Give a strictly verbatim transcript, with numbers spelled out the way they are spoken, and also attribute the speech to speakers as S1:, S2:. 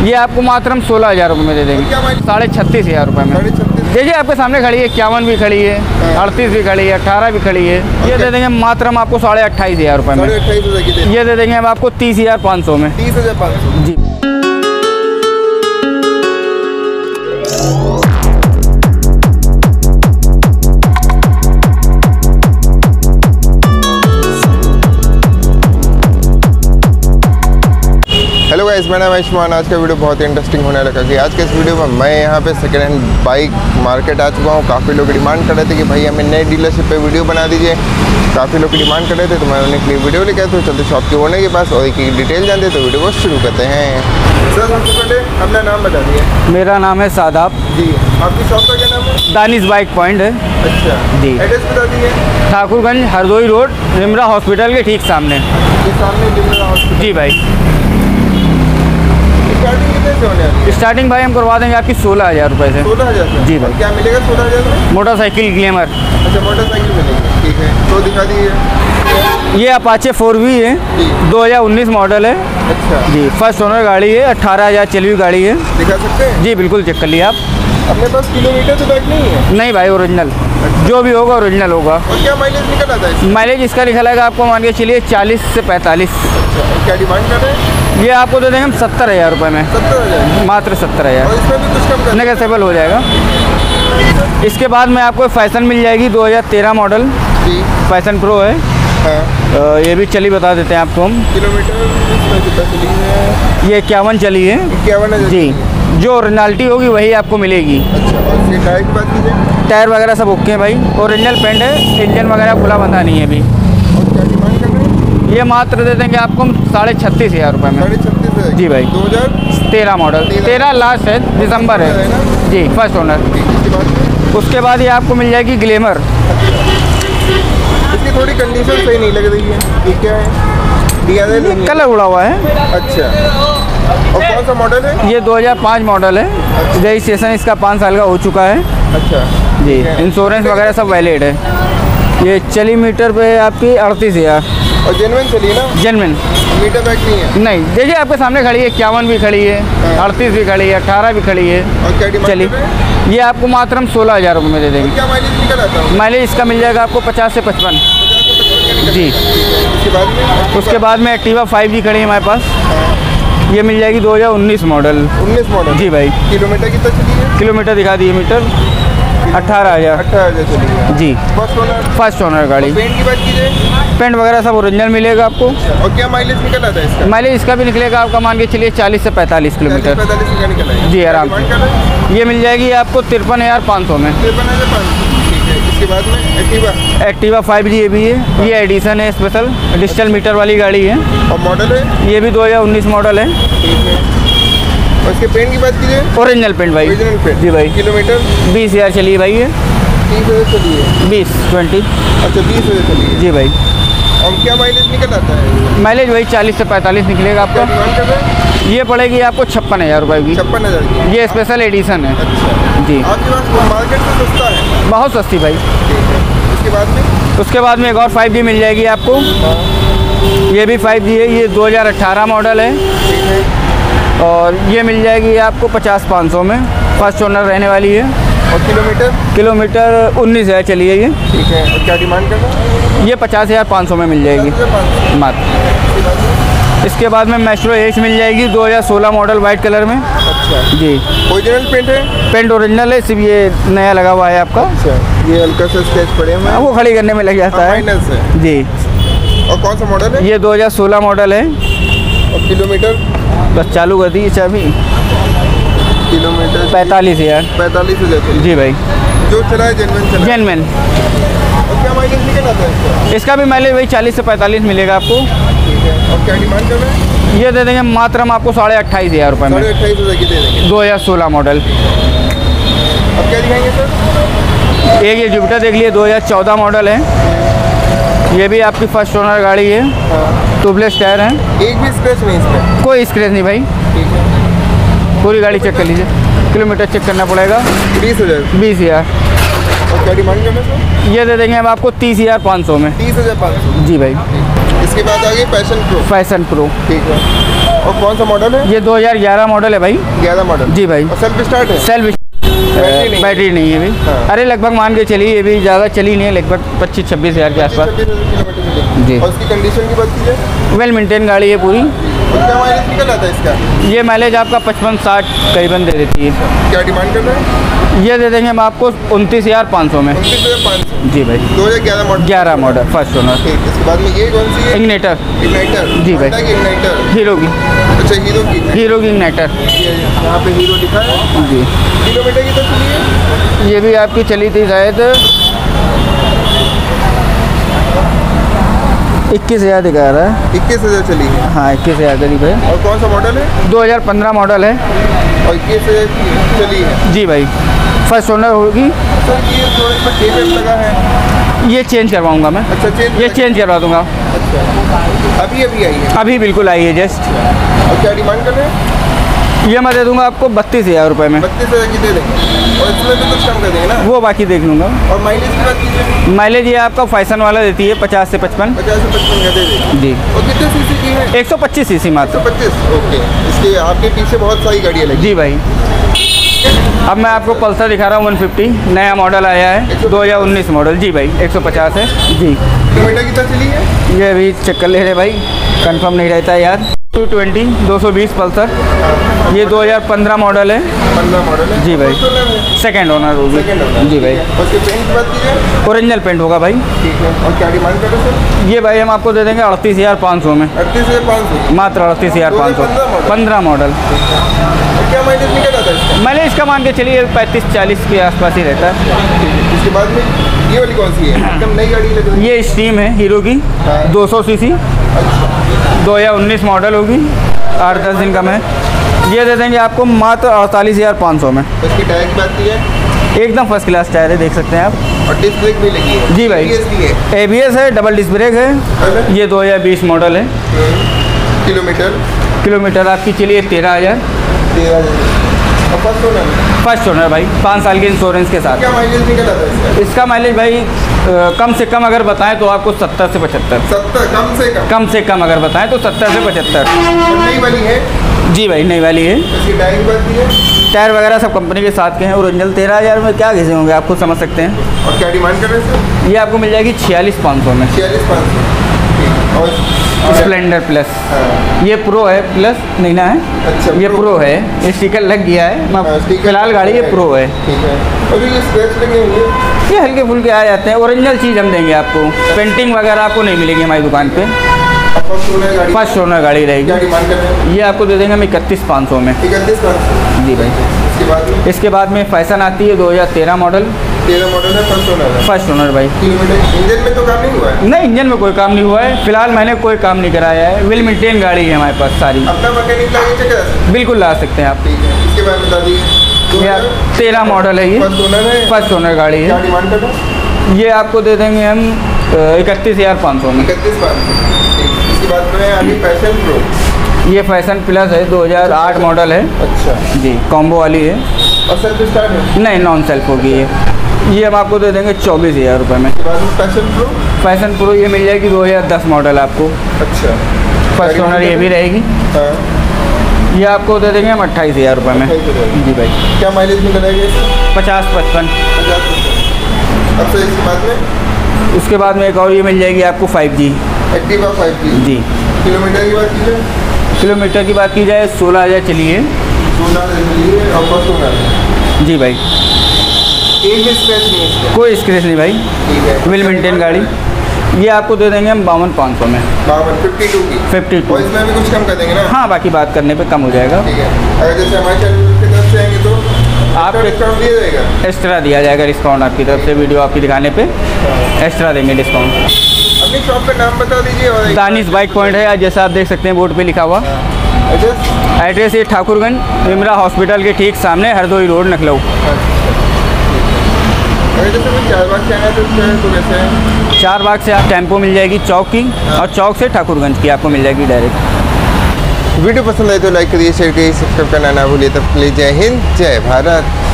S1: ये आपको मात्र हम सोलह हज़ार रुपये में दे देंगे, साढ़े छत्तीस हज़ार रुपये में। देखिए आपके सामने खड़ी है, इक्यावन भी खड़ी है, अड़तीस भी खड़ी है, अठारह भी खड़ी है। ये दे देंगे मात्र हम आपको साढ़े अट्ठाईस हज़ार रुपये में। ये दे देंगे हम आपको तीस हज़ार पाँच सौ में।
S2: तीस हज़ार पाँच सौ
S1: जी।
S2: हेलो गाइस, मेरा नाम है आयुष्मान। आज का वीडियो बहुत ही इंटरेस्टिंग होने लगा कि आज के इस वीडियो में मैं यहाँ पे सेकेंड हैंड बाइक मार्केट आ चुका हूँ। काफ़ी लोग डिमांड कर रहे थे कि भाई हमें नए डीलरशिप पे वीडियो बना दीजिए। काफ़ी लोग डिमांड कर रहे थे तो मैं उन्हें के लिए वीडियो लेकर तो चलते शॉप के होने के पास और एक डिटेल जानते तो वीडियो को शुरू करते हैं। सर सबसे पहले अपना नाम बता दिए।
S1: मेरा नाम है सादाब
S2: जी। आपकी शॉप का क्या नाम है?
S1: दानिश बाइक पॉइंट है।
S2: अच्छा
S1: जी।
S2: एड्रेस बता दिए।
S1: ठाकुरगंज हरदोई रोड, निमरा हॉस्पिटल के ठीक सामने।
S2: सामने
S1: जी भाई।
S2: स्टार्टिंग कितने से होने वाली है?
S1: स्टार्टिंग भाई हम करवा देंगे आपकी सोलह हज़ार रुपये से।
S2: सोलह हज़ार
S1: जी भाई।
S2: क्या मिलेगा सोलह हज़ार में?
S1: Motorcycle glamour.
S2: अच्छा मोटरसाइकिल मिलेगी, ठीक है तो दिखा दीजिए।
S1: ये अपाचे फोर वी है, दो हज़ार उन्नीस मॉडल है।
S2: अच्छा
S1: जी, फर्स्ट ओनर गाड़ी है, अट्ठारह हज़ार चली हुई गाड़ी है।
S2: दिखा सकते हैं?
S1: जी बिल्कुल, चेक कर लिए आप।
S2: अपने पास किलोमीटर तो बैठ नहीं है?
S1: नहीं भाई, ओरिजिनल जो भी होगा ओरिजिनल होगा।
S2: और क्या माइलेज निकल आता है?
S1: माइलेज इसका लिखा रहेगा आपको, मान के चलिए चालीस से पैंतालीस।
S2: अच्छा क्या डिमांड कर रहे हैं?
S1: ये आपको दे देंगे हम सत्तर हज़ार रुपये में,
S2: सत्तर हज़ार
S1: मात्र सत्तर
S2: और
S1: हज़ार
S2: इसमें भी कुछ कम कर
S1: नेगोशिएबल हो जाएगा। इसके बाद में आपको फैशन मिल जाएगी, दो हज़ार तेरह मॉडल
S2: जी।
S1: फैशन प्रो है।
S2: हाँ।
S1: अ, ये भी चली बता देते हैं आपको हम।
S2: किलोमीटर इसमें कितना चली है?
S1: ये इक्यावन चली है
S2: इक्यावन हज़ार
S1: जी। जो ओरिजिनलिटी होगी वही आपको मिलेगी।
S2: अच्छा और इसके टायर की बात कीजिए।
S1: टायर वगैरह सब ओके हैं भाई, ओरिजिनल पेंट है, इंजन वगैरह खुला बंधा नहीं है अभी।
S2: और क्या डिमांड कर रहे हैं?
S1: ये मात्र दे देंगे आपको हम साढ़े छत्तीस हज़ार रुपये में।
S2: साढ़े छत्तीस हज़ार
S1: जी भाई।
S2: दो हज़ार
S1: तेरह मॉडल, तेरह लास्ट है, दिसंबर है जी, फर्स्ट ओनर।
S2: इसके बाद
S1: उसके बाद ये आपको मिल जाएगी ग्लैमर।
S2: इसकी थोड़ी कंडीशन सही नहीं लग रही है, ये क्या है? डीआरएल नहीं है।
S1: कलर उड़ा हुआ है।
S2: अच्छा और कौन सा मॉडल है?
S1: ये दो हज़ार पाँच मॉडल है। रजिस्ट्रेशन इसका पाँच साल का हो चुका है
S2: अच्छा
S1: जी। इंश्योरेंस वगैरह सब वैलिड है। ये चली मीटर पे आपकी अड़तीस हज़ार।
S2: और जेनविन चलिए ना?
S1: जेनविन
S2: मीटर बैक नहीं है?
S1: नहीं, देखिए आपके सामने खड़ी है, इक्यावन भी खड़ी है, अड़तीस भी खड़ी है, अठारह भी खड़ी है।
S2: और क्या डिमांड
S1: चलिए
S2: कर रहे हैं?
S1: ये आपको मात्र हम सोलह हज़ार रुपये में दे देंगे।
S2: क्या माइलेज निकल आता है?
S1: माइलेज इसका मिल जाएगा आपको पचास से पचपन जी।
S2: इसके बाद में
S1: उसके बाद में एक्टिवा फाइव जी खड़ी है हमारे पास। ये मिल जाएगी दो हज़ार उन्नीस मॉडल।
S2: उन्नीस मॉडल
S1: जी भाई।
S2: किलोमीटर कितना चली है?
S1: किलोमीटर दिखा दिए, मीटर अट्ठारह हज़ार
S2: अट्ठारह हज़ार चली है
S1: जी।
S2: First owner.
S1: फर्स्ट ओनर गाड़ी।
S2: पेंट की बात कीजिए।
S1: पेंट वगैरह सब ओरिजिनल मिलेगा आपको।
S2: और क्या माइलेज निकल आता है इसका?
S1: माइलेज इसका भी निकलेगा आपका, मान के चलिए चालीस से पैंतालीस किलोमीटर
S2: पैंतालीस का निकल आएगा
S1: जी, आराम
S2: डिमांड
S1: से।
S2: कर रहे हैं?
S1: ये मिल जाएगी आपको तिरपन हज़ार पाँच सौ में।
S2: तिरपन हज़ार पाँच सौ ठीक है। इसके बाद में एक्टिवा।
S1: एक्टिवा फाइव जी ये भी है, ये एडिशन है, स्पेशल डिजिटल मीटर वाली गाड़ी है।
S2: और मॉडल है?
S1: ये भी दो हज़ार उन्नीस मॉडल है।
S2: ठीक है। और इसके पेंट की बात कीजिए।
S1: ओरिजिनल पेंट भाई।
S2: ओरिजिनल पेंट
S1: जी भाई।
S2: किलोमीटर
S1: बीस हज़ार चली है भाई ये।
S2: तीस हज़ार चली है?
S1: बीस ट्वेंटी
S2: अच्छा बीस हज़ार चली है
S1: जी भाई।
S2: और क्या माइलेज निकल आता है?
S1: माइलेज वही चालीस से पैंतालीस निकलेगा
S2: क्या
S1: आपका।
S2: डिमांड कर रहे हैं?
S1: ये पड़ेगी आपको छप्पन हज़ार रुपये की।
S2: छप्पन हज़ार की।
S1: ये स्पेशल एडिशन है
S2: अच्छा
S1: जी।
S2: आपके पास मार्केट से सस्ता है?
S1: बहुत सस्ती भाई।
S2: ठीक है। इसके बाद में
S1: उसके बाद में एक और फाइव जी मिल जाएगी आपको। ये भी फाइव जी है, ये दो हज़ार अठारह मॉडल है।
S2: ठीक है।
S1: और ये मिल जाएगी आपको पचास पाँच सौ में, फर्स्ट ओनर रहने वाली है।
S2: और किलोमीटर?
S1: किलोमीटर उन्नीस हज़ार चली है ये।
S2: ठीक है। और क्या डिमांड कर रहे हैं?
S1: ये पचास हज़ार पाँच सौ में मिल जाएगी मात्र। इसके बाद में मैस्ट्रो एच मिल जाएगी, दो हज़ार सोलह मॉडल वाइट कलर में।
S2: अच्छा
S1: जी।
S2: ओरिजिनल पेंट है?
S1: पेंट ओरिजिनल है, सिर्फ ये नया लगा हुआ है आपका।
S2: अच्छा ये हल्का सा स्केच पड़े हुए हैं।
S1: वो खड़ी करने में लग जाता है
S2: माइनस है
S1: जी।
S2: और कौन सा मॉडल है?
S1: ये दो हज़ार सोलह मॉडल है।
S2: और किलोमीटर?
S1: बस चालू कर दी चाबी।
S2: किलोमीटर
S1: पैंतालीस हज़ार
S2: पैंतालीस हज़ार
S1: जी भाई।
S2: जो चला है जेनविन चला है?
S1: जेनविन।
S2: और क्या माइलेज निकल आता है इसका?
S1: इसका भी माइलेज वही चालीस से पैंतालीस मिलेगा आपको।
S2: ठीक है। और क्या डिमांड कर रहे हैं?
S1: ये दे देंगे मात्र हम आपको साढ़े अट्ठाईस हज़ार रुपये में।
S2: साढ़े अट्ठाईस हज़ार की दे देंगे।
S1: दो हज़ार सोलह मॉडल।
S2: अब क्या दिखाएंगे सर?
S1: एक ये जुपिटर देख लिए, दो हज़ार चौदह मॉडल है। ये भी आपकी फर्स्ट ओनर गाड़ी है।
S2: हाँ।
S1: ट्यूबलेस टायर है,
S2: एक भी स्क्रैच नहीं इसमें?
S1: कोई स्क्रैच नहीं भाई।
S2: ठीक है।
S1: पूरी गाड़ी चेक कर लीजिए, किलोमीटर चेक करना पड़ेगा।
S2: बीस हज़ार
S1: बीस हज़ार
S2: और क्या डिमांड कर रहे हैं सर?
S1: ये दे देंगे हम आपको तीस हज़ार पाँच सौ में।
S2: तीस हज़ार पाँच सौ
S1: जी भाई।
S2: इसके बाद आगे पैशन प्रो।
S1: Fashion pro.
S2: ठीक है। और कौन सा मॉडल है?
S1: ये दो हज़ार ग्यारह मॉडल है भाई।
S2: ग्यारह मॉडल
S1: जी भाई।
S2: और सेल्फ स्टार्ट है?
S1: सेल्फ
S2: बैटरी नहीं,
S1: बैटरी नहीं है भाई।
S2: हाँ।
S1: अरे लगभग मान के चलिए ये भी ज़्यादा चली नहीं है, लगभग पच्चीस छब्बीस हज़ार के आसपास। जी।
S2: और उसकी कंडीशन की बात कीजिए?
S1: वेल मेंटेन गाड़ी है पूरी।
S2: और क्या माइलेज निकल आता है इसका?
S1: ये माइलेज आपका पचपन साठ करीबन दे देती है।
S2: क्या डिमांड कर रहे हैं?
S1: ये दे देंगे हम आपको उनतीस हज़ार पाँच सौ में।
S2: उनतीस हज़ार पाँच सौ।
S1: जी भाई।
S2: दो हज़ार ग्यारह मॉडल।
S1: ग्यारह मॉडल फर्स्ट ओनर।
S2: ठीक, इसके बाद में ये कौन सी है?
S1: इग्निटर।
S2: इग्नाइटर।
S1: जी भाई।
S2: Honda की इग्नाइटर।
S1: हीरो की।
S2: अच्छा, हीरो की।
S1: हीरो की इग्नाइटर।
S2: ये यहाँ पे हीरो लिखा है।
S1: जी।
S2: किलोमीटर की तो चली है?
S1: ये भी आपकी चली थी शायद इक्कीस हज़ार दिखा रहा है।
S2: इक्कीस हज़ार चली है।
S1: हाँ इक्कीस हज़ार करीब है।
S2: और कौन सा मॉडल है?
S1: दो हज़ार पंद्रह मॉडल है।
S2: और इक्कीस हज़ार चली है।
S1: जी भाई। फर्स्ट ओनर होगी।
S2: सर ये थोड़ा इसमें टेप लगा है।
S1: ये चेंज करवाऊंगा मैं।
S2: अच्छा, चेंज?
S1: ये चेंज करवा दूंगा।
S2: अच्छा, अभी अभी आई है?
S1: अभी बिल्कुल आई है जस्ट।
S2: और क्या डिमांड कर रहे हैं?
S1: ये मैं दे दूंगा आपको बत्तीस हज़ार रुपये में।
S2: बत्तीस हज़ार की दे देंगे। और इसमें भी कुछ कम कर देंगे ना?
S1: वो बाकी देख लूँगा।
S2: और माइलेज की बात कीजिए?
S1: माइलेज ये आपका फैशन वाला देती है पचास से पचपन।
S2: पचास से पचपन का दे देंगे।
S1: जी।
S2: और कितने सीसी की है?
S1: एक सौ पच्चीस सी सी मात्र।
S2: पच्चीस। ओके, इसके आपके पीछे बहुत सारी गाड़ियाँ लगी।
S1: जी भाई। अब मैं आपको पल्सर दिखा रहा हूँ एक सौ पचास, नया मॉडल आया है दो हज़ार उन्नीस मॉडल। जी भाई। एक सौ पचास है। जी।
S2: किलोमीटर कितना चली है?
S1: ये अभी चेक कर ले रहे भाई, कंफर्म नहीं रहता है यार। टू ट्वेंटी दो सौ बीस पल्सर। ये दो हज़ार पंद्रह मॉडल है।
S2: पंद्रह मॉडल है।
S1: जी भाई।
S2: कौन सा है?
S1: सेकेंड ओनर होगी।
S2: Second owner.
S1: जी भाई।
S2: और उसके पेंट की बात कीजिए?
S1: ओरिजिनल पेंट होगा भाई।
S2: ठीक है। और क्या डिमांड कर रहे हैं सर?
S1: ये भाई हम आपको दे देंगे अड़तीस हज़ार पाँच सौ में।
S2: अड़तीस हज़ार पाँच सौ।
S1: मात्र अड़तीस हज़ार पाँच सौ। पंद्रह मॉडल।
S2: और क्या माइलेज निकल आता है इसका?
S1: मैंने इसका मान के चलिए पैंतीस चालीस के आसपास ही रहता है।
S2: इसके बाद में ये वाली कौन सी है? एकदम नई गाड़ी लग रही है।
S1: ये स्टीम है हीरो की।
S2: हाँ।
S1: दो सौ सी सी।
S2: अच्छा।
S1: दो हज़ार उन्नीस मॉडल होगी। आठ दस दिन का मैं ये दे देंगे आपको मात्र अड़तालीस हज़ार पाँच सौ में।
S2: इसकी टायर की बात की है?
S1: एकदम फर्स्ट क्लास टायर है, देख सकते हैं आप।
S2: और डिस्क ब्रेक भी लगी है?
S1: जी भाई।
S2: A B S भी है?
S1: ए बी एस है, डबल डिस्क ब्रेक है। ये दो हज़ार बीस मॉडल है।
S2: किलोमीटर?
S1: किलोमीटर आपकी चलिए तेरह हज़ार।
S2: तेरह हज़ार। और फर्स्ट ओनर?
S1: फर्स्ट ओनर भाई, पाँच साल के इंश्योरेंस के साथ।
S2: क्या माइलेज निकल आता है इसका?
S1: इसका माइलेज भाई अ, कम से कम अगर बताएं तो आपको सत्तर से पचहत्तर।
S2: सत्तर कम से कम?
S1: कम से कम अगर बताएं तो सत्तर से पचहत्तर।
S2: और नई वाली है?
S1: जी भाई नई वाली है।
S2: इसकी टायर की बात की है?
S1: टायर वगैरह सब कंपनी के साथ के हैं। ओरिजिनल तेरह हज़ार में क्या घिसे होंगे आप खुद समझ सकते हैं।
S2: और क्या डिमांड कर रहे हैं सर?
S1: ये आपको मिल जाएगी छियालीस पाँच सौ में।
S2: छियालीस पाँच सौ। और
S1: स्प्लेंडर प्लस।
S2: हाँ।
S1: ये प्रो है, प्लस नहीं ना है।
S2: अच्छा,
S1: ये
S2: प्रो।
S1: प्रो है, ये स्टिकर लग गया है।
S2: हाँ,
S1: मैं
S2: स्टिकर
S1: फिलहाल गाड़ी ये प्रो है।
S2: ठीक है। और ये स्क्रैच लगे हुए?
S1: ये हल्के फुल्के आ जाते हैं। ओरिजिनल चीज़ हम देंगे आपको। पेंटिंग वगैरह आपको नहीं मिलेगी हमारी दुकान पे।
S2: फर्स्ट ओनर गाड़ी?
S1: फर्स्ट ओनर गाड़ी रहेगी।
S2: क्या डिमांड कर रहे हैं?
S1: ये आपको दे देंगे हम इकतीस पाँच सौ में।
S2: इकतीस पाँच सौ।
S1: जी भाई।
S2: इसके बाद में
S1: इसके बाद में फैशन आती है दो हज़ार तेरह मॉडल।
S2: तेरह मॉडल है, फर्स्ट ओनर है।
S1: फर्स्ट ओनर भाई।
S2: किलोमीटर? इंजन में तो काम नहीं हुआ है?
S1: नहीं इंजन में कोई काम नहीं हुआ है, फिलहाल मैंने कोई काम नहीं कराया है। वेल मेंटेन गाड़ी है हमारे पास सारी।
S2: अपना मैकेनिक लाके चेक करा सकते?
S1: बिल्कुल ला सकते हैं आप।
S2: ठीक है। इसके बाद बता दीजिए।
S1: ये तेरह मॉडल है ये।
S2: फर्स्ट ओनर है?
S1: फर्स्ट ओनर गाड़ी
S2: क्या
S1: है।
S2: डिमांड कर रहे हैं?
S1: ये आपको दे देंगे हम इकतीस हज़ार पाँच सौ में।
S2: इकतीस पाँच सौ। ठीक। इसके बाद में अभी पैशन प्रो?
S1: ये फैशन प्लस है, दो हज़ार आठ मॉडल है।
S2: अच्छा।
S1: जी कॉम्बो वाली है।
S2: और सेल्फ स्टार्ट है?
S1: नहीं नॉन सेल्फ होगी ये। ये हम आपको दे देंगे चौबीस हज़ार रुपये में।
S2: इसके बाद में पैशन प्रो?
S1: फैशन प्रो ये मिल जाएगी दो हज़ार दस मॉडल आपको।
S2: अच्छा।
S1: फर्स्ट ओनर ये भी रहेगी।
S2: हाँ।
S1: ये आपको दे देंगे हम अट्ठाईस हज़ार रुपये में।
S2: अट्ठाईस हज़ार।
S1: जी भाई।
S2: क्या माइलेज निकल आएगा इसका?
S1: पचास पचपन।
S2: पचास परसेंट। अब सर इसके बाद में?
S1: उसके बाद में एक और ये मिल जाएगी आपको five G.
S2: Activa five G.
S1: जी।
S2: किलोमीटर की बात कीजिए?
S1: किलोमीटर की बात की जाए सोलह हज़ार चली है।
S2: सोलह चली है और फर्स्ट ओनर?
S1: जी भाई।
S2: एक भी स्क्रैच नहीं है इसका?
S1: कोई स्क्रैच नहीं भाई।
S2: ठीक है।
S1: वेल मेंटेन गाड़ी। ये आपको दे देंगे हम बावन पाँच सौ में।
S2: बावन फिफ्टी टू की?
S1: Fifty two.
S2: और इसमें भी कुछ कम कर देंगे ना?
S1: हाँ बाकी बात करने पे कम हो जाएगा।
S2: ठीक है। अगर जैसे हमारे चैनल की तरफ से आएंगे तो
S1: आपके
S2: डिस्काउंट दिया जाएगा?
S1: एक्स्ट्रा दिया जाएगा डिस्काउंट आपकी तरफ से। वीडियो आपकी दिखाने पे एक्स्ट्रा देंगे डिस्काउंट।
S2: अपनी शॉप का नाम बता दीजिए। और
S1: दानिश बाइक पॉइंट है, जैसा आप देख सकते हैं बोर्ड पे लिखा हुआ।
S2: एड्रेस?
S1: एड्रेस ये ठाकुरगंज इमरा हॉस्पिटल के ठीक सामने, हरदोई रोड, लखनऊ।
S2: अगर जैसे कोई चार बाग से आना है तो क्या है तो कैसे है?
S1: चार बाग से आप टेम्पो मिल जाएगी चौक की, और चौक से ठाकुरगंज की आपको मिल जाएगी डायरेक्ट।
S2: वीडियो पसंद आए तो लाइक करिए, शेयर करिए, सब्सक्राइब करना ना भूलिए। तब के लिए जय हिंद, जय भारत।